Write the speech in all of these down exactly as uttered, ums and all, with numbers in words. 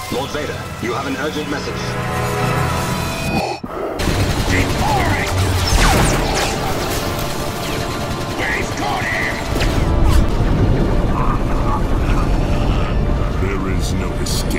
Lord Vader, you have an urgent message. Keep pouring! We've got him! There is no escape.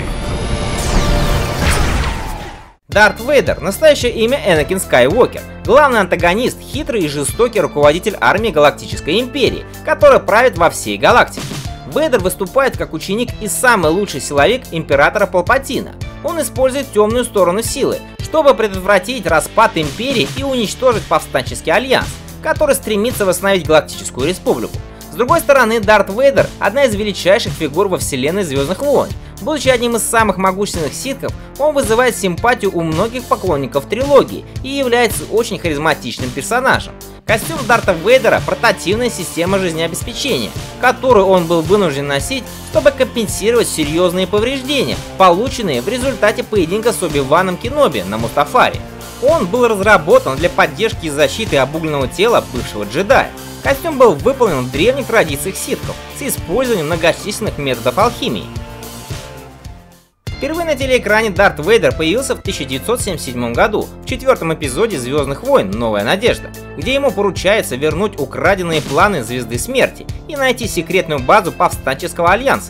Дарт Вейдер — настоящее имя Энакин Скайуокер, главный антагонист, хитрый и жестокий руководитель армии Галактической Империи, которая правит во всей галактике. Вейдер выступает как ученик и самый лучший силовик Императора Палпатина. Он использует темную сторону силы, чтобы предотвратить распад Империи и уничтожить повстанческий альянс, который стремится восстановить Галактическую Республику. С другой стороны, Дарт Вейдер — одна из величайших фигур во вселенной Звездных войн. Будучи одним из самых могущественных ситхов, он вызывает симпатию у многих поклонников трилогии и является очень харизматичным персонажем. Костюм Дарта Вейдера — портативная система жизнеобеспечения, которую он был вынужден носить, чтобы компенсировать серьезные повреждения, полученные в результате поединка с Оби-Ваном Кеноби на Мустафаре. Он был разработан для поддержки и защиты обугленного тела бывшего джедая. Костюм был выполнен в древних традициях ситхов с использованием многочисленных методов алхимии. Впервые на телеэкране Дарт Вейдер появился в тысяча девятьсот семьдесят седьмом году в четвертом эпизоде Звездных войн «Новая надежда», где ему поручается вернуть украденные планы Звезды Смерти и найти секретную базу повстанческого альянса.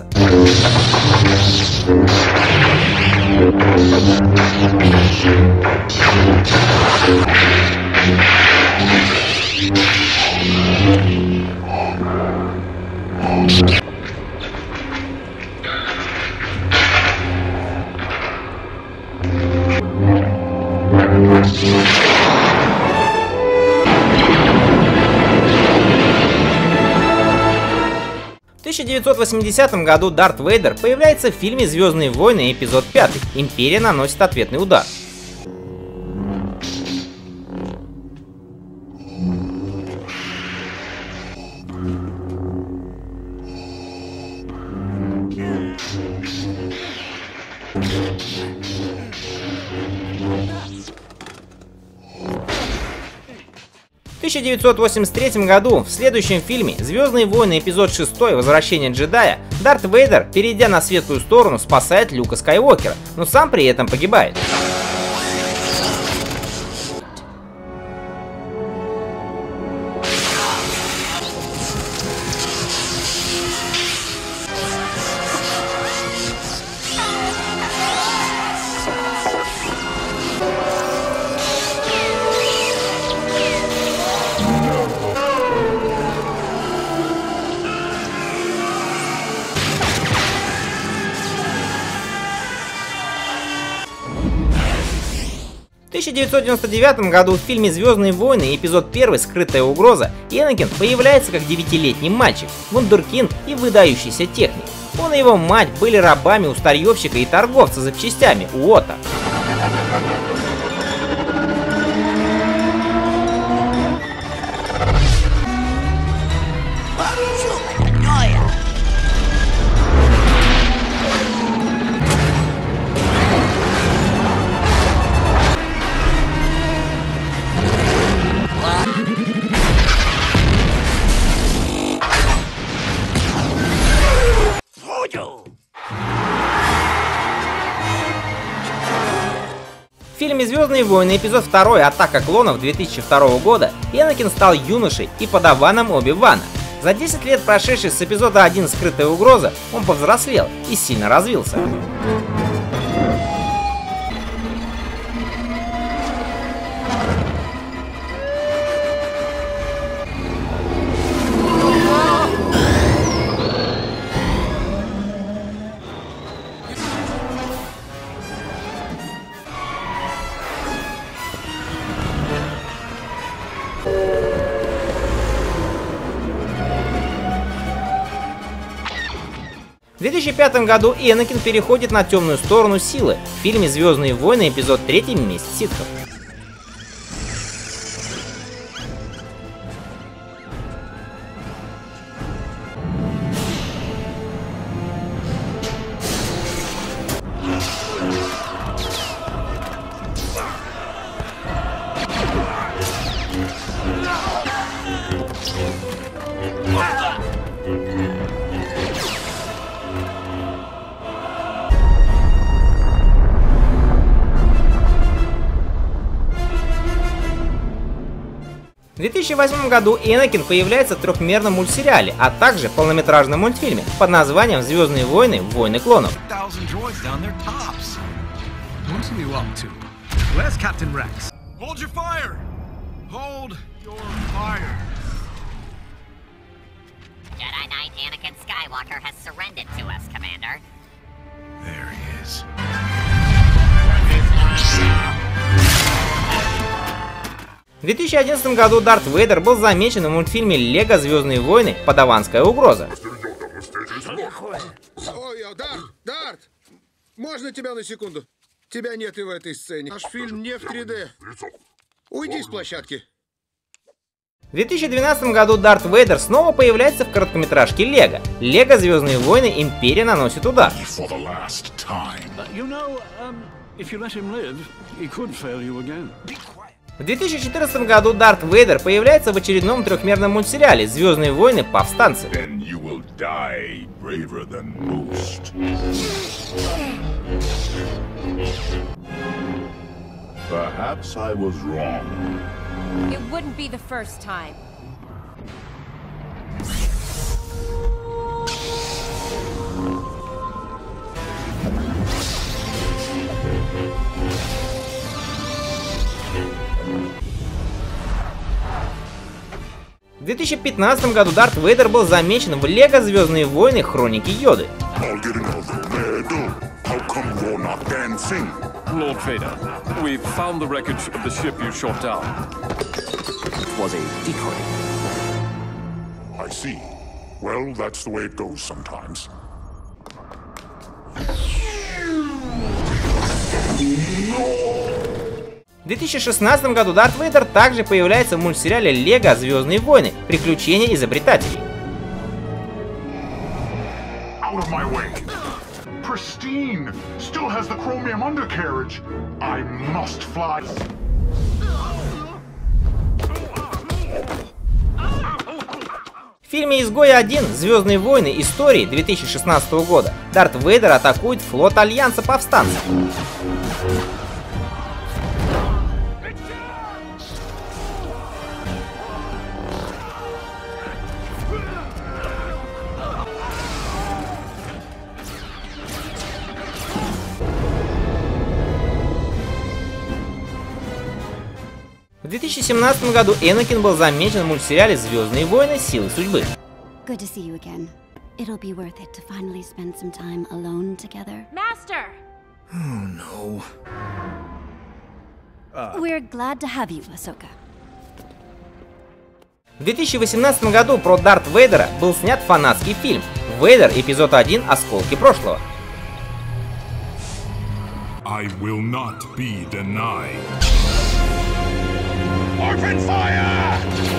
В тысяча девятьсот восьмидесятом году Дарт Вейдер появляется в фильме «Звездные войны» эпизод пятый «Империя наносит ответный удар». В тысяча девятьсот восемьдесят третьем году в следующем фильме «Звездные войны» эпизод шесть «Возвращение джедая» Дарт Вейдер, перейдя на светлую сторону, спасает Люка Скайуокера, но сам при этом погибает. В тысяча девятьсот девяносто девятом году в фильме «Звездные войны» эпизод один «Скрытая угроза» Энакин появляется как девятилетний мальчик, вундеркинд и выдающийся техник. Он и его мать были рабами у старьевщика и торговца запчастями Уота. В фильме «Звездные войны» эпизод два «Атака клонов» две тысячи второго года Энакин стал юношей и подаваном Оби-Вана. За десять лет, прошедших с эпизода один «Скрытая угроза», он повзрослел и сильно развился. В две тысячи пятом году Энакин переходит на темную сторону силы в фильме «Звездные войны» эпизод три «Месть ситхов». тысячи восьмом году Энакин появляется в трехмерном мультсериале, а также в полнометражном мультфильме под названием «Звездные войны. Войны клонов». Jedi Knight Anakin Skywalker has surrendered to us, Commander. There he is. В две тысячи одиннадцатом году Дарт Вейдер был замечен в мультфильме «Лего. Звездные войны. Подаванская угроза». Ой, Дарт, Дарт! Можно тебя на секунду? Тебя нет и в этой сцене. Наш фильм не в три дэ. Уйди с площадки. В две тысячи двенадцатом году Дарт Вейдер снова появляется в короткометражке «Лего». «Лего. Звездные войны. Империя наносит удар». В две тысячи четырнадцатом году Дарт Вейдер появляется в очередном трехмерном мультсериале «Звездные войны. Повстанцы». Perhaps I was wrong. It wouldn't be the first time. В две тысячи пятнадцатом году Дарт Вейдер был замечен в «Лего. Звездные войны. Хроники Йоды». Lord Vader, we've found the wreckage of the ship you shot down. It was a decoy. I see. Well, that's the way it goes sometimes. В две тысячи шестнадцатом году Дарт Вейдер также появляется в мультсериале «Лего. Звездные войны. Приключения изобретателей». Out of my way. Pristine. Still has the chromium undercarriage. I must fly. В фильме «Изгой один. Звездные войны. Истории» две тысячи шестнадцатого года Дарт Вейдер атакует флот Альянса повстанцев. В две тысячи семнадцатом году Энакин был замечен в мультсериале «Звездные войны. Силы судьбы». Good to see you again. It'll be worth it to finally spend some time alone together. Master! Oh, no. We're glad to have you, Ahsoka. В две тысячи восемнадцатом году про Дарт Вейдера был снят фанатский фильм «Вейдер. Эпизод один. Осколки прошлого». I will not be denied. Orphan fire!